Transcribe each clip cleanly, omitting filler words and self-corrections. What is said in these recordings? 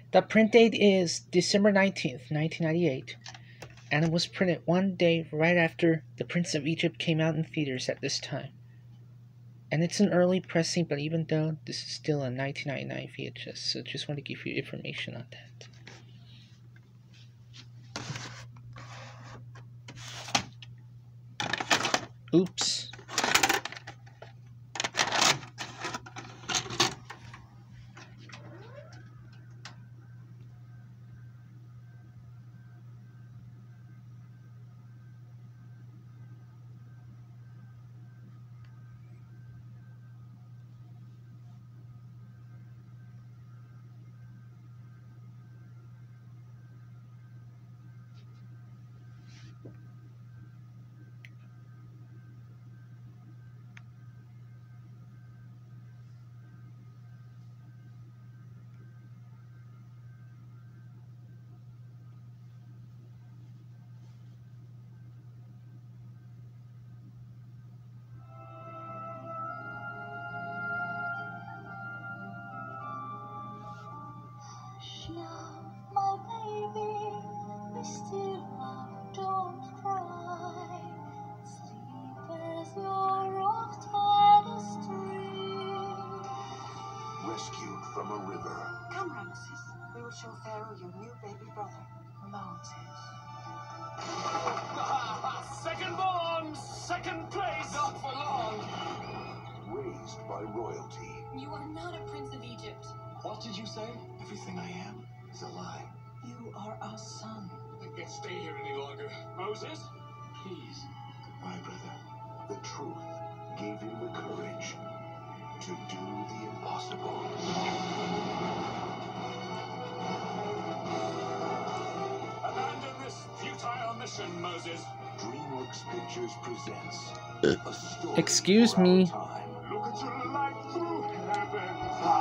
The print date is December 19th, 1998, and it was printed one day right after The Prince of Egypt came out in theaters at this time. And it's an early pressing, but even though this is still a 1999 VHS, so just want to give you information on that. Oops. My baby, we still love, don't cry. Sleep as you're rocked by the stream. Rescued from a river. Come, Ramesses. We will show Pharaoh your new baby brother, Moses. Second born, second place. Not for long. Raised by royalty. You are not a prince of Egypt. What did you say? Everything I am is a lie. You are our son. I can't stay here any longer. Moses, please. Goodbye, brother. The truth gave him the courage to do the impossible. Abandon this futile mission, Moses. DreamWorks Pictures presents a story. Excuse for our me. time. Look at your light through heaven.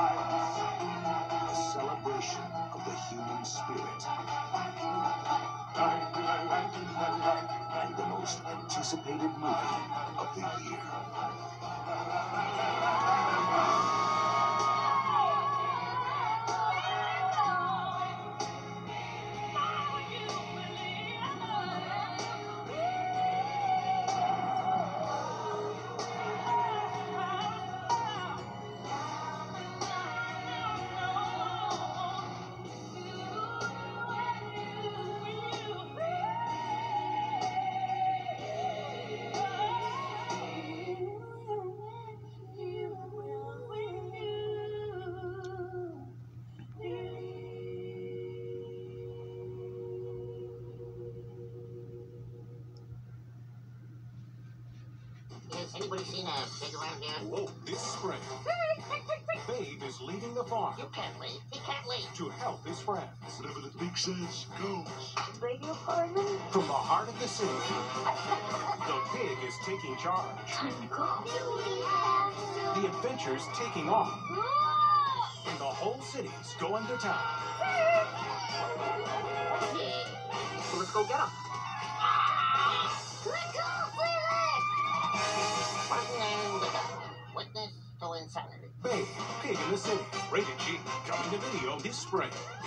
A celebration of the human spirit and the most anticipated movie of the year. Has anybody seen a pig around here? Whoa, this spring, Babe is leaving the farm You can't leave. He can't leave. to help his friends. Whatever the pig says goes. Beg your pardon? From the heart of the city, the pig is taking charge. Time to go. The adventure's taking off. And the whole city's going to town. Yeah. So let's go get him. Let go, Freeland! Martin and the Governor. Witness to insanity. Babe, Pig in the City. Rated G. Coming to video this spring.